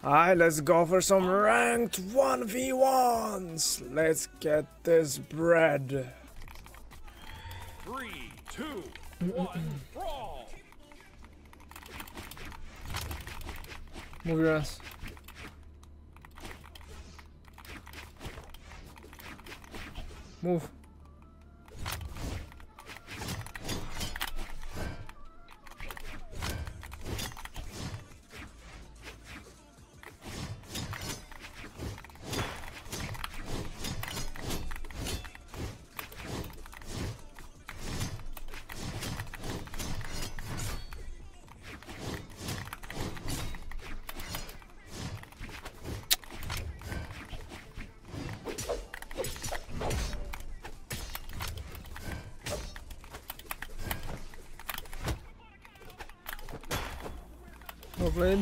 Hi, let's go for some ranked 1v1s. Let's get this bread. 3, 2, 1, brawl! Move your ass. Move. No blade.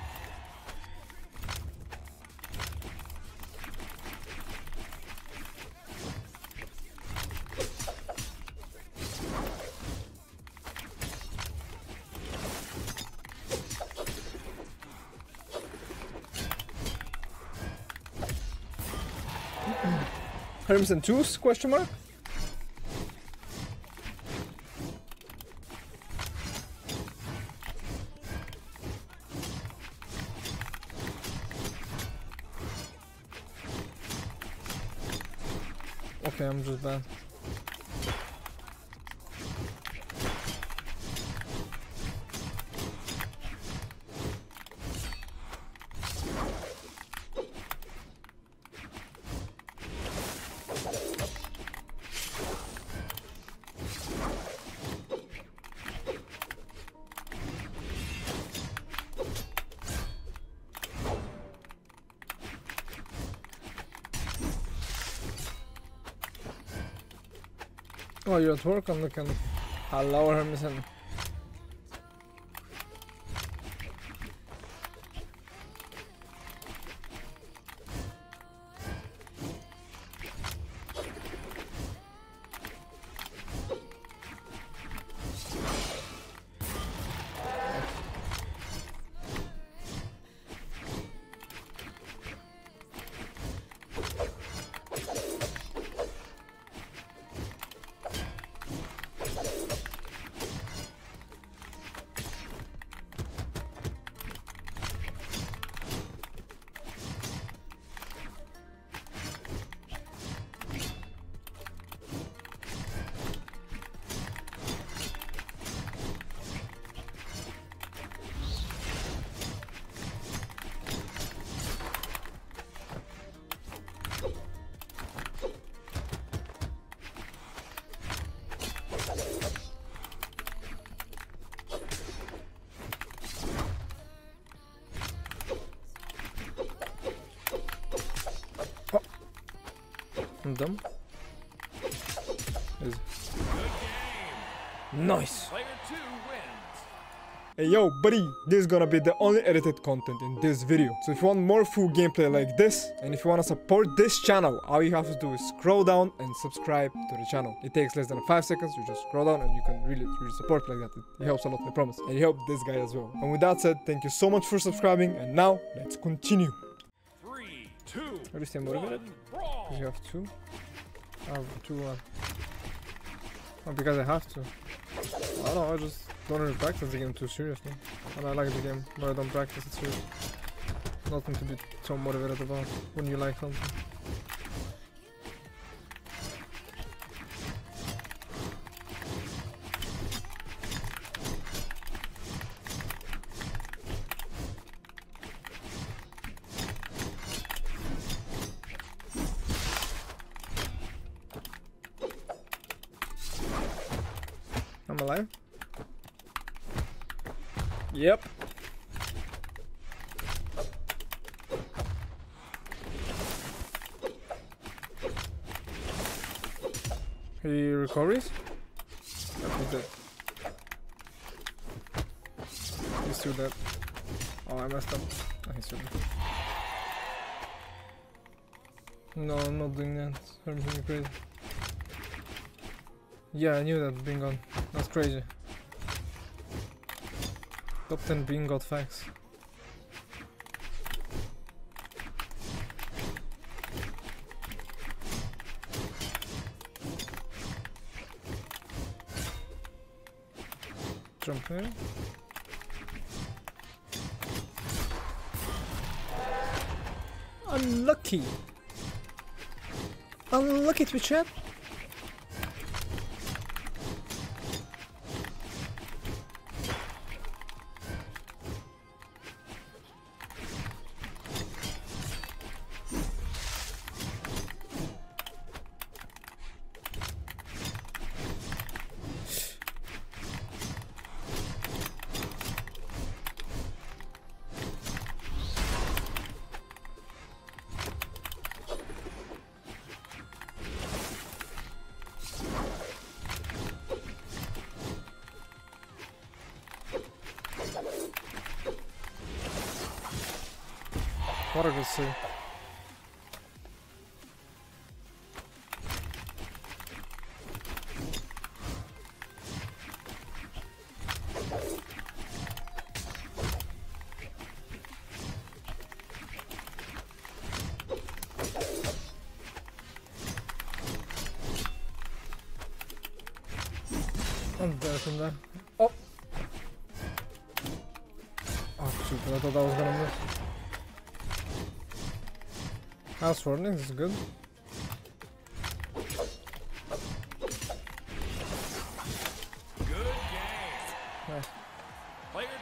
Herms and Juice? Question mark? Okay, I'm just bad. Oh, you're at work? I'm looking. Hello, Hermison. I'm dumb. Easy. Nice. Player 2 wins. Hey yo buddy, this is gonna be the only edited content in this video. So if you want more full gameplay like this, and if you wanna support this channel, all you have to do is scroll down and subscribe to the channel. It takes less than 5 seconds, you just scroll down and you can really support like that. It helps a lot, I promise. And you help this guy as well. And with that said, thank you so much for subscribing, and now let's continue. 3, 2, Are you still motivated? 1, brawl! You have 2? I have 2 Oh, because I have to. I don't know, I just don't really practice the game too seriously. And I like the game, but I don't practice it seriously. Nothing to be so motivated about when you like something. I'm alive? Yep. He recovers? He's dead. He's still dead. Oh, I messed up. Oh, he's still dead. No, I'm not doing that. I'm really crazy. Yeah, I knew that being gone. That's crazy. Top 10 being got facts. jump here. Unlucky. Unlucky to chat. What did it say? I'm there from there. Oh! Oh, stupid. I thought that was gonna miss. House warning, this is good. Good game. Nice. Player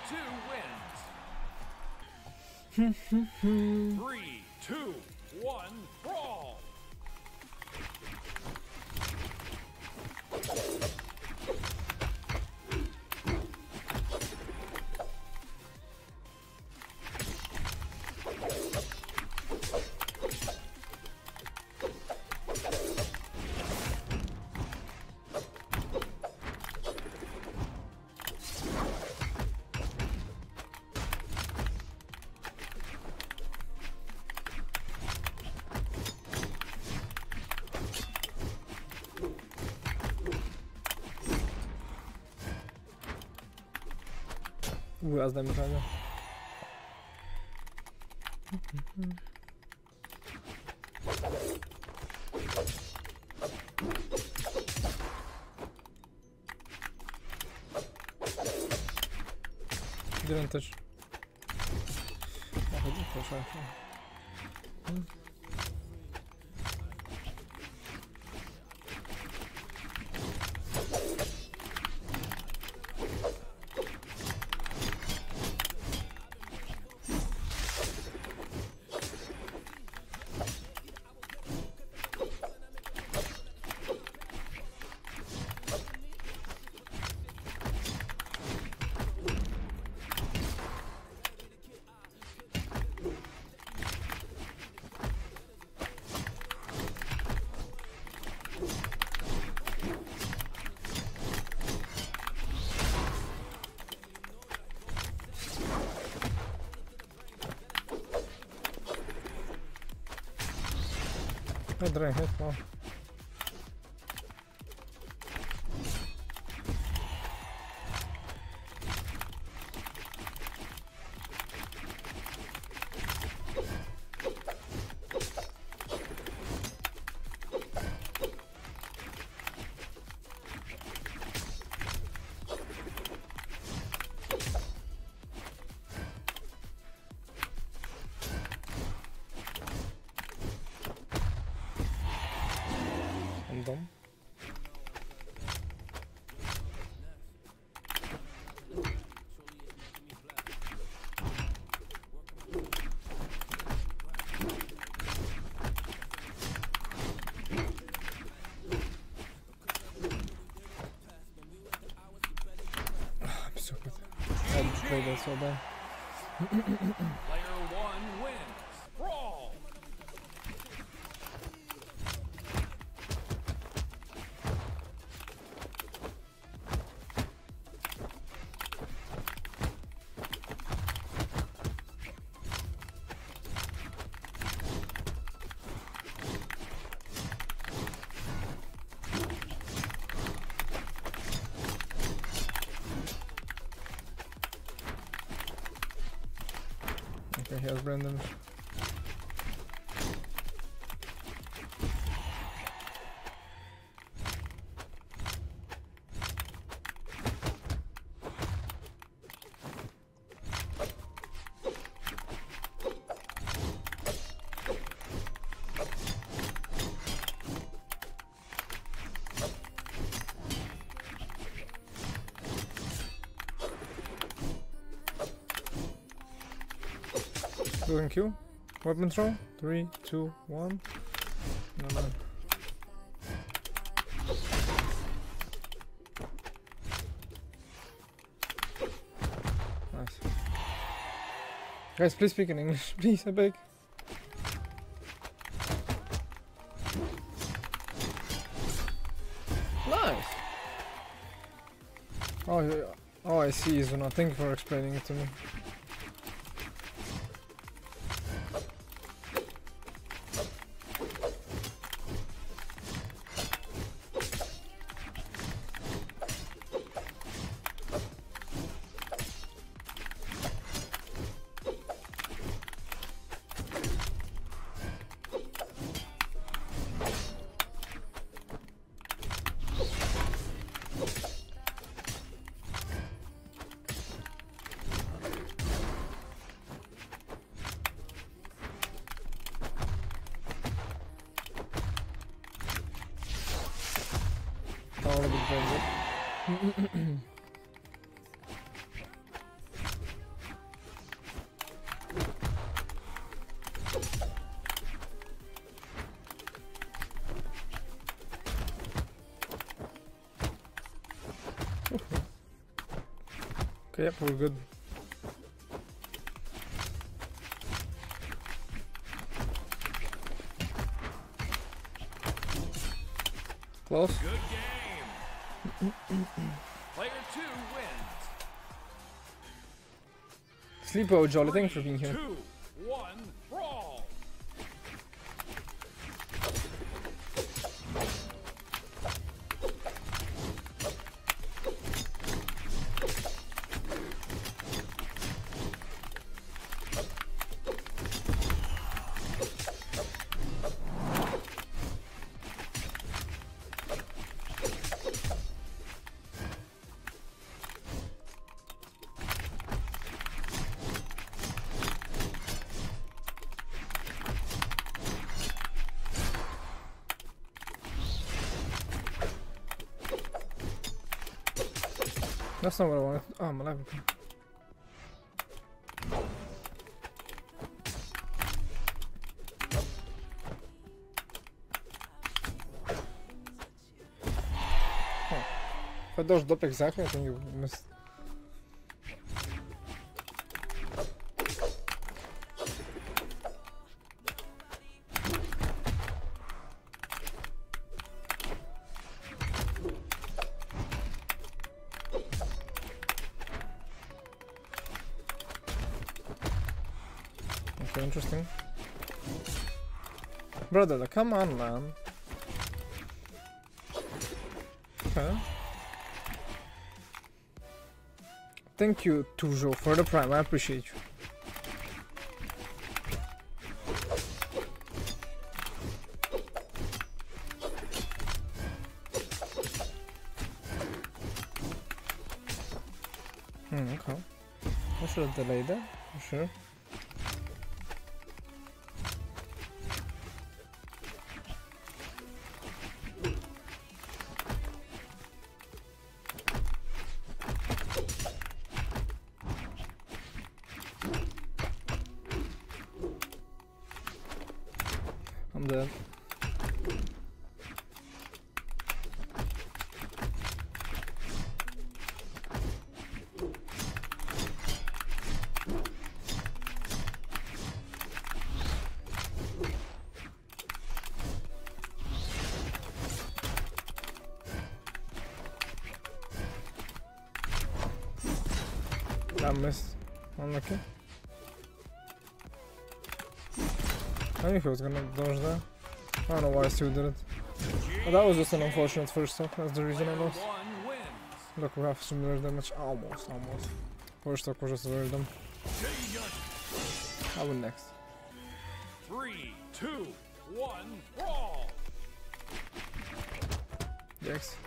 2 wins. 3, 2, 1, brawl. Az nem utána. Didn't touch. I didn't touch actually. I drank it, wow. I'm done. I'm so good. I played that so bad. Player 1 wins. Brawl. Okay, here's Brandon. Going Q. Weapon throw. 3, 2, 1. No, no. Nice. Guys, please speak in English, please, I beg. Nice. Oh, yeah. Oh, I see, Izuna. Thank you for explaining it to me. All a bit better. Okay, yep, we're good. Close. Good game. Player 2 wins. Sleepo, Jolly, thanks for being here. 2, 1, brawl. That's not what I wanted. Oh, I'm alive. Okay. Huh. If I dodged up exactly, I think you missed. Okay, interesting. Brother, like, come on, man. Okay. Thank you, Tujo, for the prime. I appreciate you. Okay. I should have delayed that, for sure. I'm dead. I missed. Unlucky. I knew he was gonna dodge that. I don't know why I still did it. But that was just an unfortunate first stock. That's the reason I lost. 1 wins. Look, we have similar damage. Almost. First stock was just very dumb. I win next. 3, 2, 1, brawl. Yikes.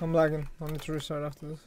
I'm lagging. I need to restart after this.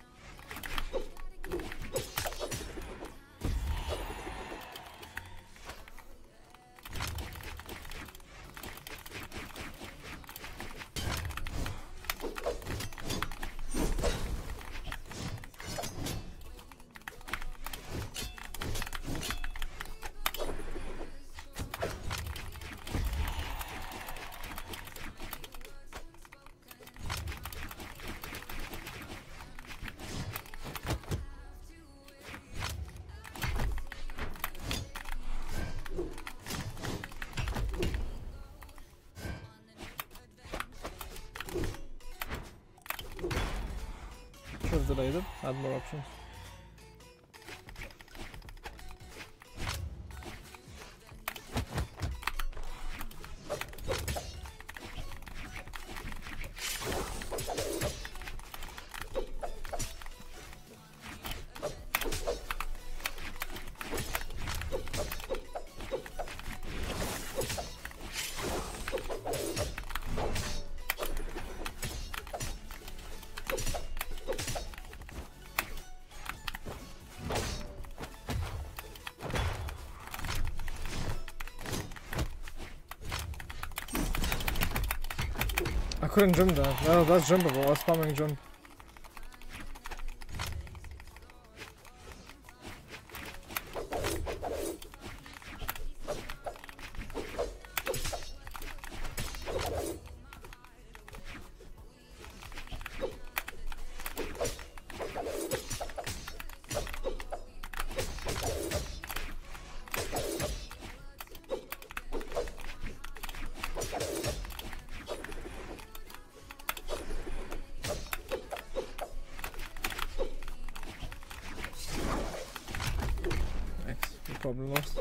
Should have delayed it, had more options. I couldn't jump that. No, that's jumpable. I was spamming jump. Probably lost.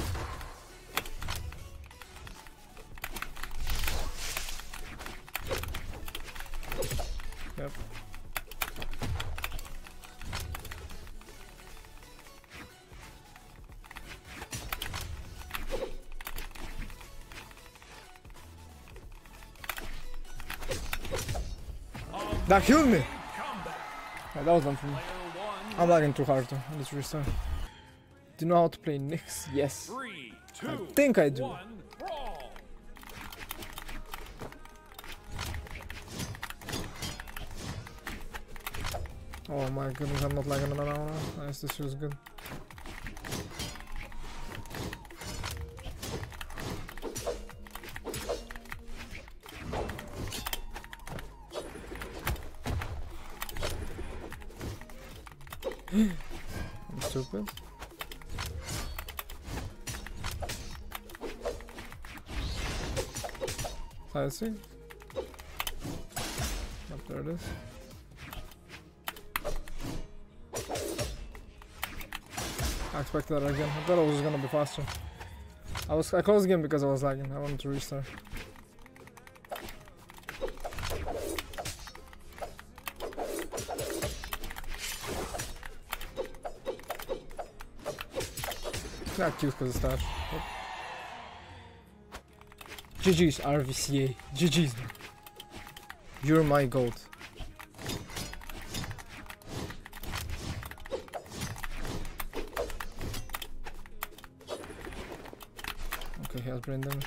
Yep. That killed me! Yeah, that was done for me. I'm lagging too hard though. I need to restart. Do you know how to play Nyx? Yes. 3, 2, I think I do. 1, brawl. Oh my goodness, I'm not lagging now. Nice, this feels good. I'm stupid. I see. Up there it is. I expected that again. I thought it was gonna be faster. I closed the game because I was lagging. I wanted to restart. Not cute because of stash. Yep. GG's RVCA. GG's. You're my gold. Okay, he has brain damage.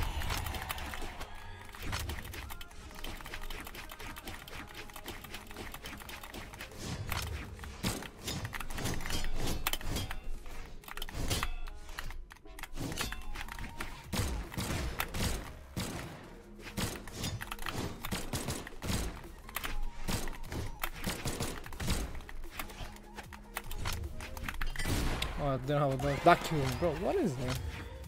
Oh, I didn't have a vacuum, bro. What is that?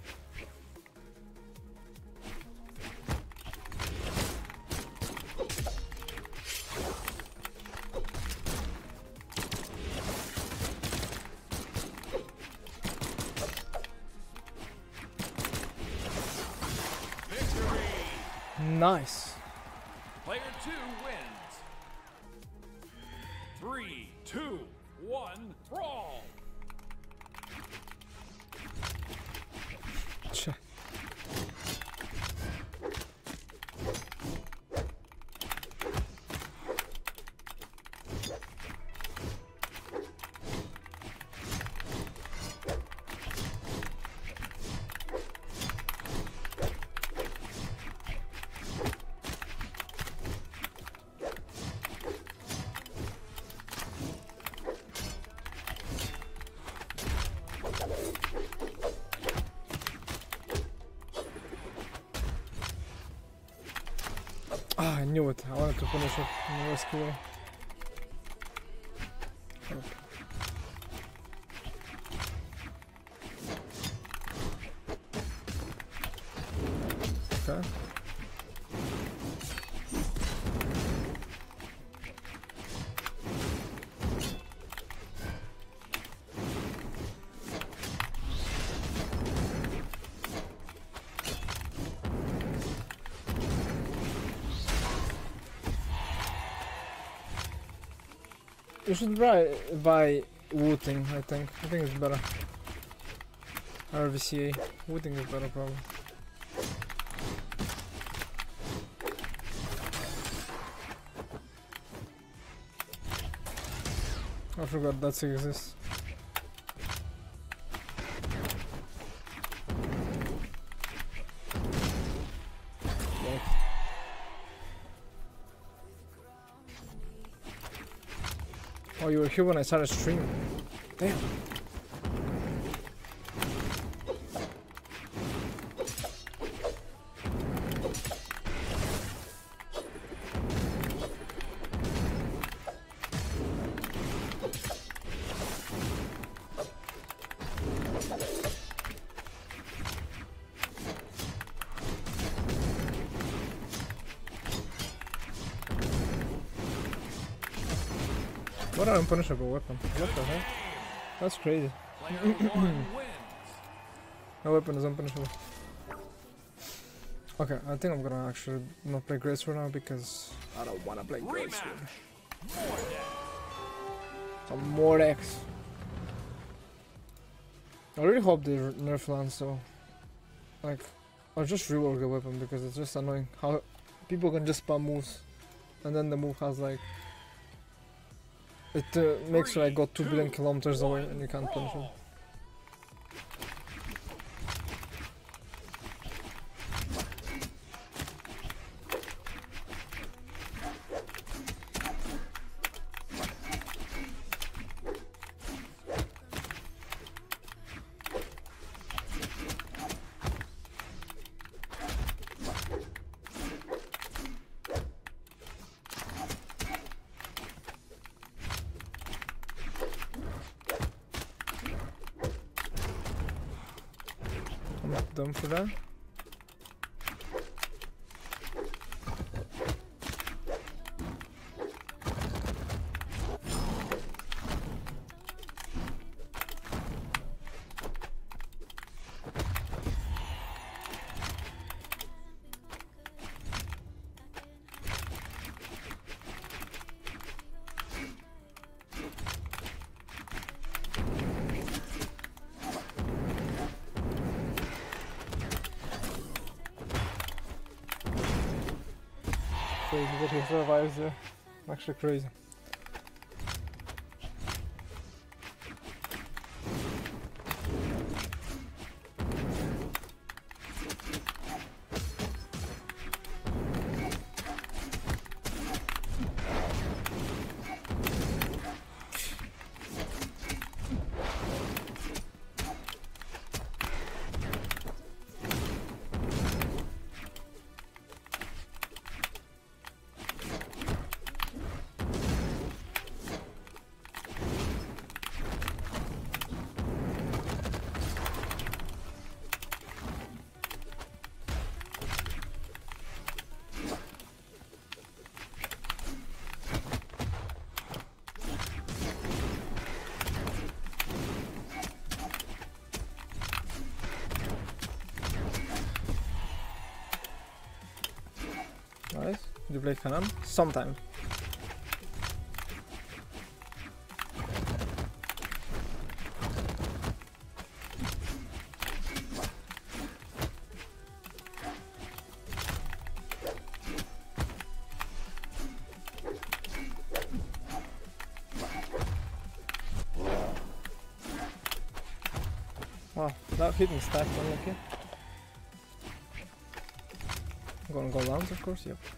Victory. Nice. Player 2 wins. 3, 2, 1, brawl. knew it. I wanted to punish it in the worst way. Okay. You should buy Wooting, I think. I think it's better. RVCA. Wooting is better probably. I forgot that exists. Oh, you were here when I started streaming. Damn. What an unpunishable weapon. What the heck? That's crazy. No weapon is unpunishable. Okay, I think I'm gonna actually not play Great Sword now because I don't wanna play Great Sword. Some more X. I really hope they nerf Lance so like or just rework the weapon because it's just annoying how people can just spam moves and then the move has like it makes you like go 2 billion kilometers away and you can't punish it. I'm not done for that. Crazy that he survives there. Actually crazy. Nice. Do you play Kanan? Sometimes. Wow, that hitting stack unlucky. I'm gonna go Lance, of course, yep.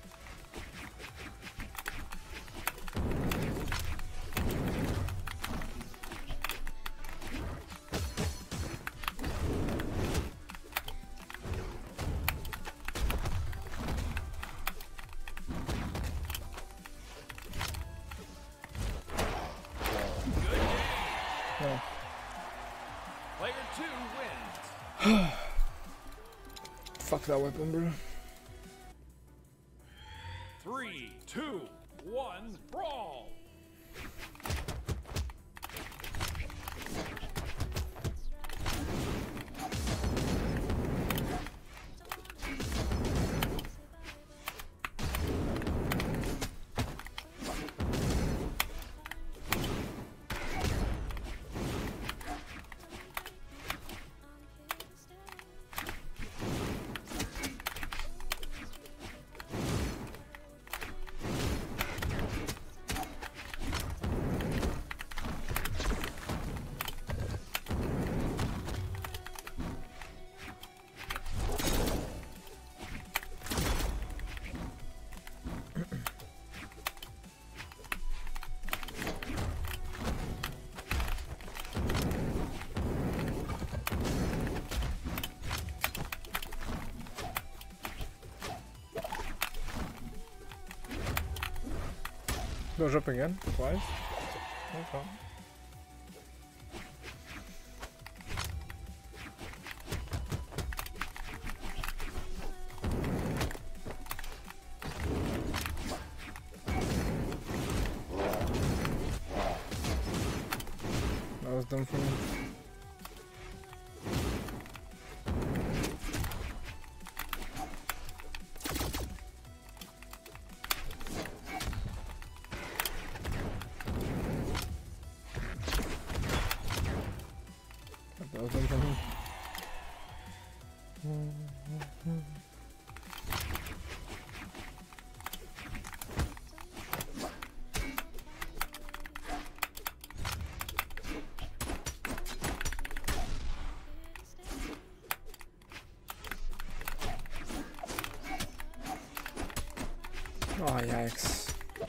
wins. Fuck that weapon, bro. 3, 2, 1, brawl. Goes up again, twice. Okay. That was done for me. That was done for me. Oh, yikes.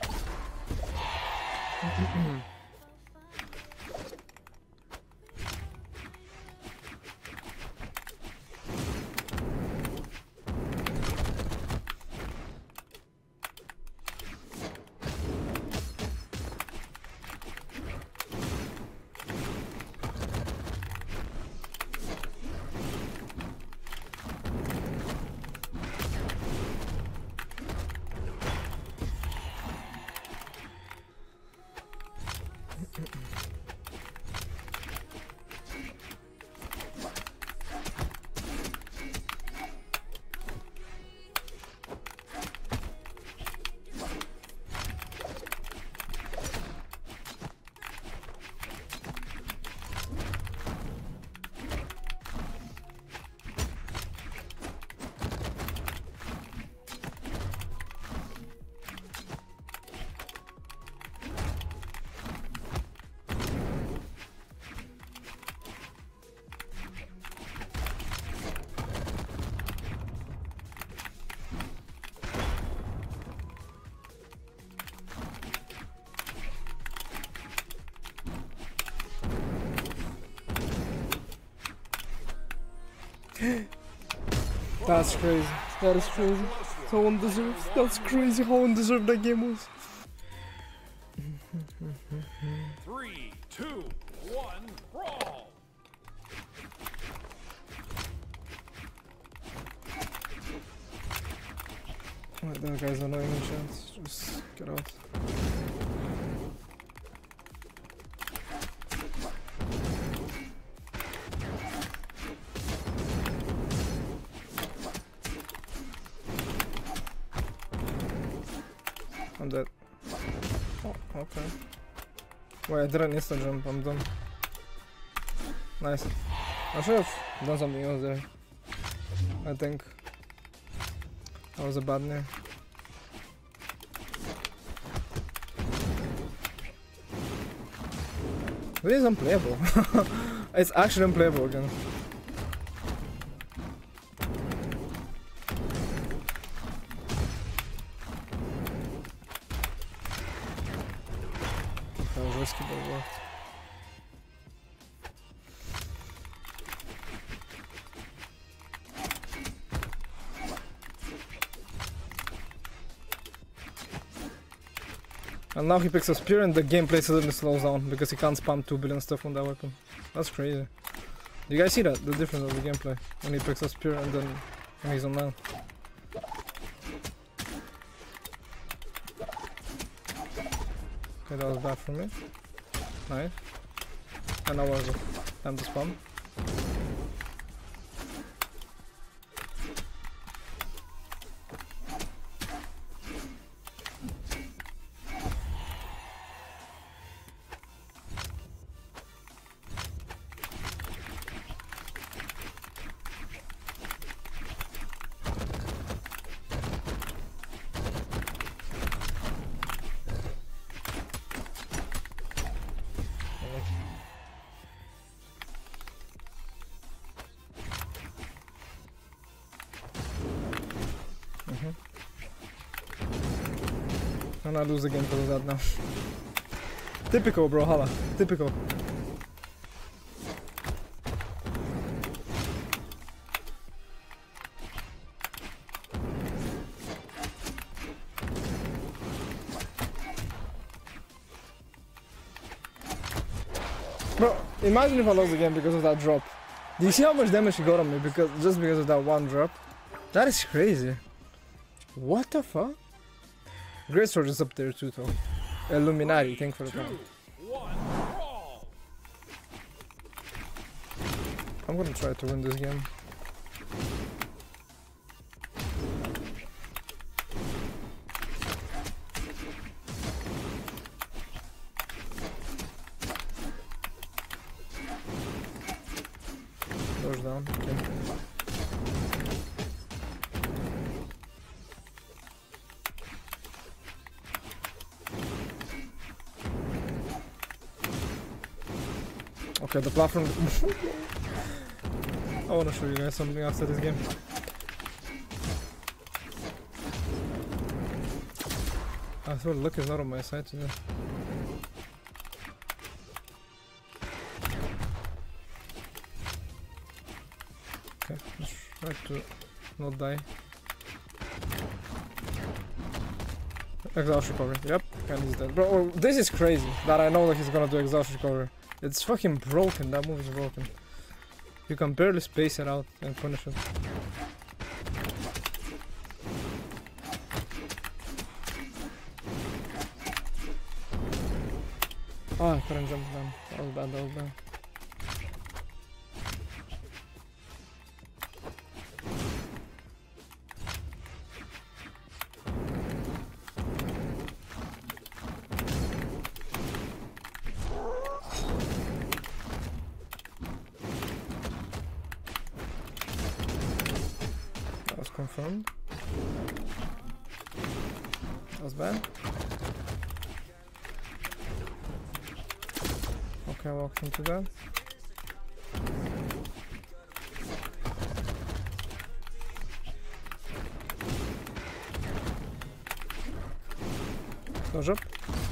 That's crazy. That is crazy. So undeserved. That's crazy how undeserved that game was. 3, 2, 1, brawl. Alright, that guy's annoying in chance. Just get out. I'm dead. Oh, okay. Wait, I didn't instant jump, I'm done. Nice. I should have done something else there. I think. That was a bad nair. This is unplayable. It's actually unplayable again. That was risky, but it worked. And now he picks a spear and the gameplay suddenly slows down because he can't spam 2 billion stuff on that weapon. That's crazy. You guys see that? The difference of the gameplay when he picks up spear and then when he's on land. Okay, that was bad for me. Nice. And now was time to spawn. I'm gonna lose the game because of that now. Typical, bro, Hala. Typical. Bro, imagine if I lost the game because of that drop. Do you see how much damage he got on me just because of that one drop? That is crazy. What the fuck? Great Sword is up there too, though. Illuminati, thank for the comment. I'm gonna try to win this game. Doors down. Okay. Okay, the platform. I want to show you guys something after this game. I thought luck is not on my side today. Okay, let's try to not die. Exhaust recovery. Yep, and he's dead. Bro, this is crazy that I know that he's gonna do exhaust recovery. It's fucking broken, that move is broken. You can barely space it out and punish it. Oh, I couldn't jump down. That was bad, that was bad. Confirmed. That was bad. Okay, I walked into that. Dodge up.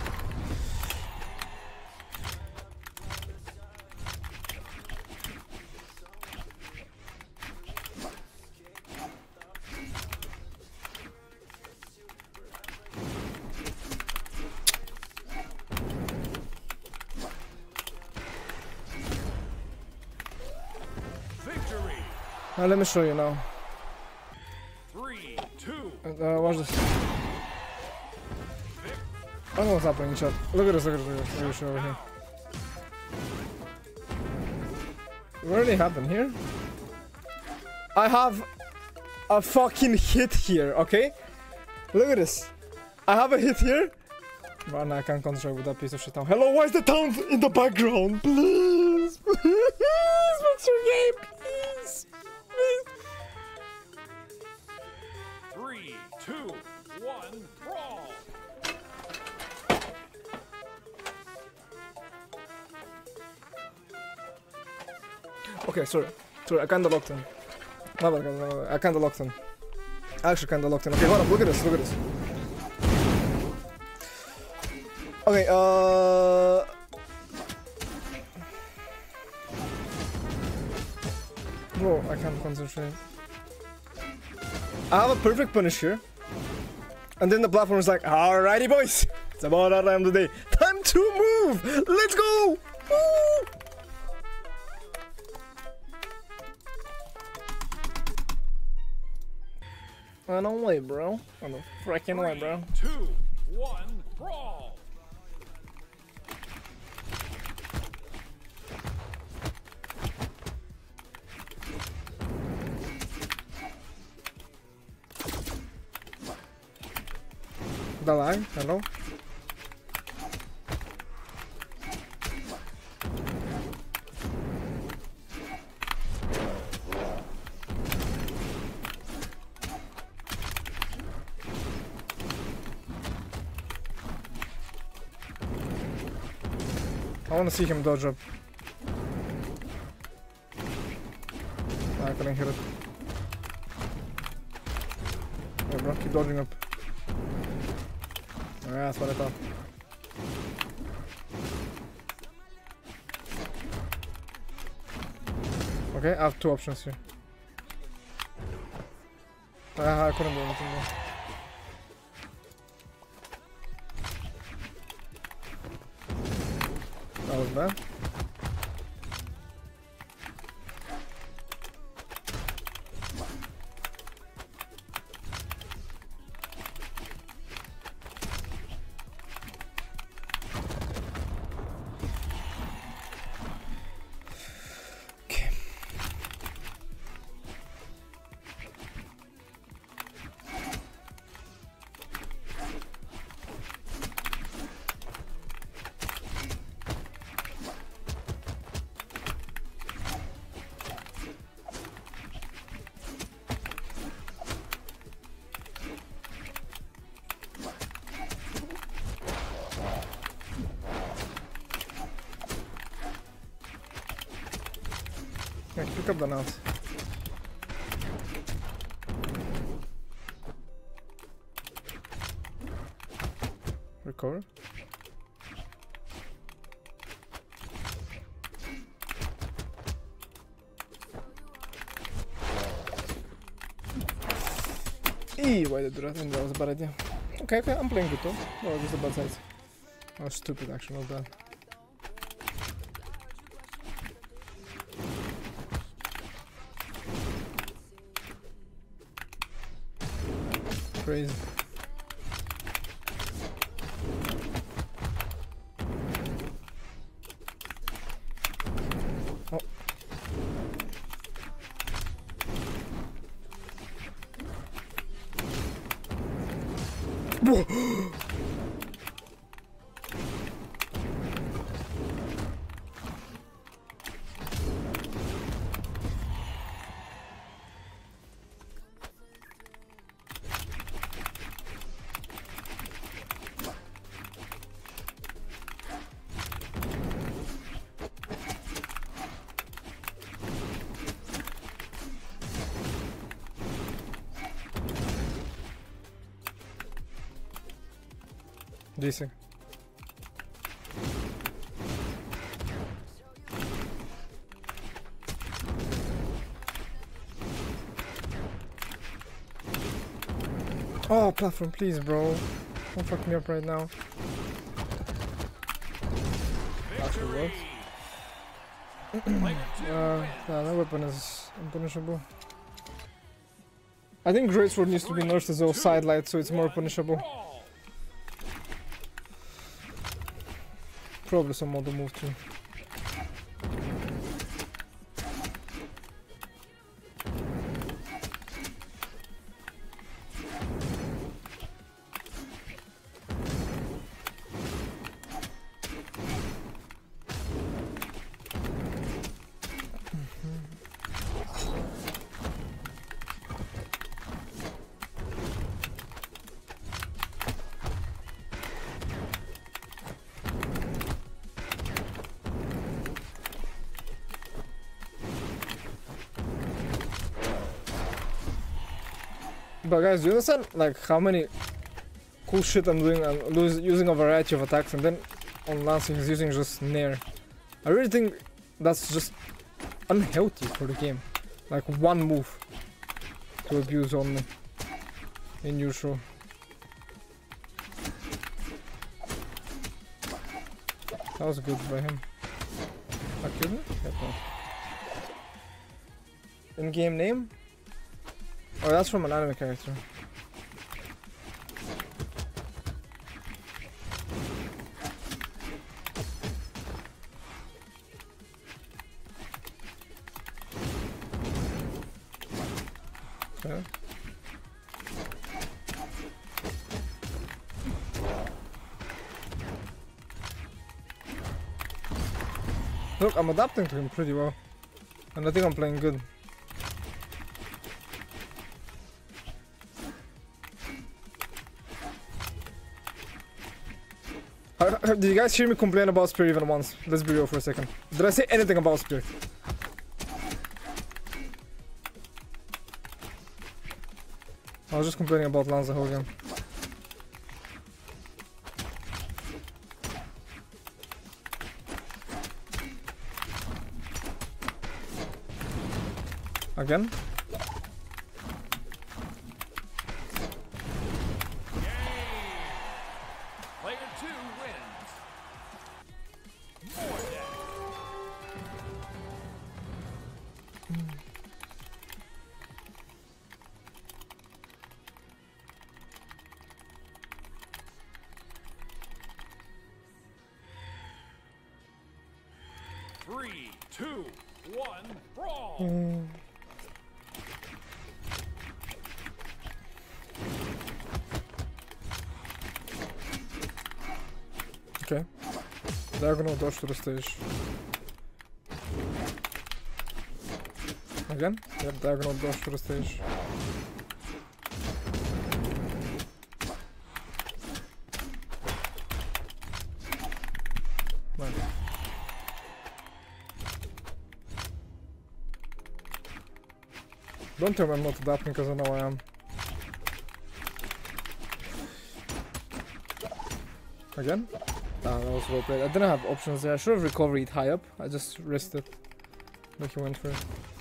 Now let me show you now. 3, 2. Watch this. I don't know what's happening in chat. Look at this, look at this, look at this. Over here. What really happened here? I have a fucking hit here, okay? Look at this. I have a hit here. But no, I can't concentrate with that piece of shit now. Hello, why is the town in the background? Please, please, fix your game, please. 3, 2, 1, brawl! Okay, sorry, I kinda locked in. No, I kinda locked in. I actually kinda locked in. Okay, hold up, look at this, look at this. Okay, bro, I can't concentrate. I have a perfect punish here. And then the platform is like, alrighty boys, it's about our time today. Time to move! Let's go! Woo! I don't way, bro. I don't freaking way, 3, bro. 2, 1, brawl! Dalai, hello. I want to see him dodge up. I couldn't hit it. Yeah, bro, keep dodging up. Yeah, that's what I thought. Okay, I have two options here. I couldn't do anything there. That was bad. Okay. Yeah, pick up the nuts. Recover. Eee, why did I do that? I think that was a bad idea. Okay, okay, I'm playing good though. That was just a bad size. That was stupid actually, not bad. Crazy. Oh. Whoa. DC. Oh, platform, please, bro. Don't fuck me up right now. Victory! That weapon is unpunishable. I think Greatsword needs to be nerfed as well, sidelight, so it's more punishable. Brawl! Probably some other move too. But guys, do you understand like how many cool shit I'm doing? I'm using a variety of attacks, and then on lancing he's using just Nair. I really think that's just unhealthy for the game. Like one move to abuse only in neutral. That was good by him. I killed him? Yep, no. In-game name? Oh, that's from an anime character. Okay. Look, I'm adapting to him pretty well. And I think I'm playing good. Did you guys hear me complain about Spirit even once? Let's be real for a second. Did I say anything about Spirit? I was just complaining about Lance the whole game. Again? Player 2 wins. More deck. Three, two, one, brawl. Okay. Diagonal dodge to the stage. Again? Yep, diagonal dodge to the stage. Nice. Don't tell me I'm not adapting because I know I am. Again? Ah, that was well played. I didn't have options there. I should have recovered high up. I just risked it. Like he went for it.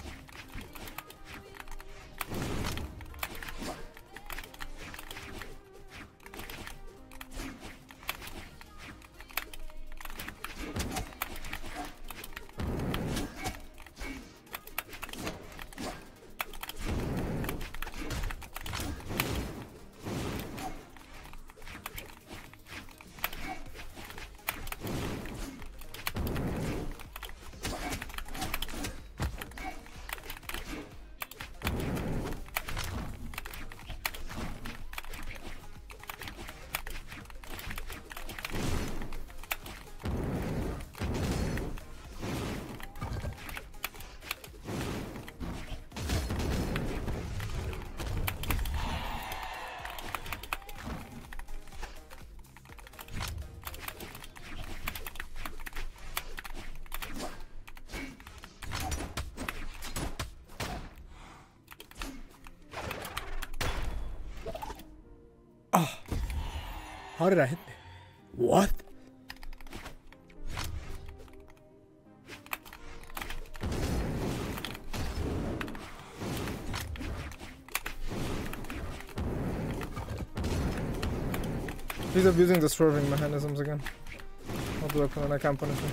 How did I hit me? What? He's abusing the swerving mechanisms again. I'll do it and I can't punish him.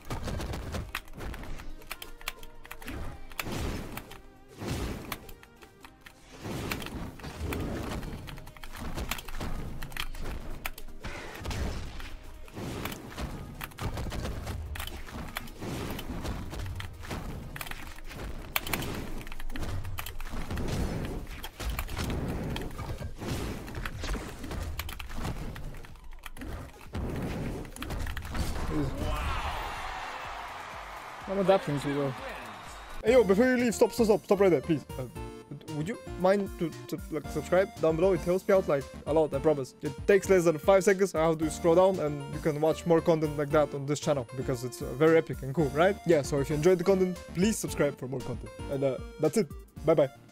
I'm adapting to you though. Hey yo, before you leave, stop right there, please. Would you mind to like subscribe down below? It helps me out like a lot, I promise. It takes less than 5 seconds. I have to scroll down and you can watch more content like that on this channel because it's very epic and cool, right? Yeah, so if you enjoyed the content, please subscribe for more content. And that's it. Bye bye.